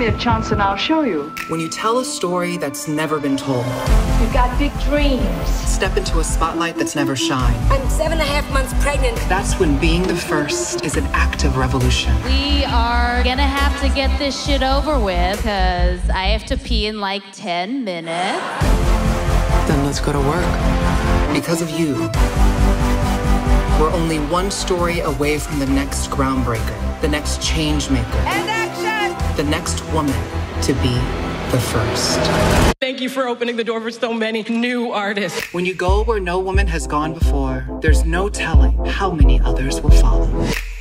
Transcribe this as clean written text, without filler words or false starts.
me a chance and I'll show you. When you tell a story that's never been told. You've got big dreams. Step into a spotlight that's never shined. I'm 7.5 months pregnant. That's when being the first is an act of revolution. We are gonna have to get this shit over with, because I have to pee in like 10 minutes. Then let's go to work. Because of you, we're only one story away from the next groundbreaker, the next change maker. And action! The next woman to be the first. Thank you for opening the door for so many new artists. When you go where no woman has gone before, there's no telling how many others will follow.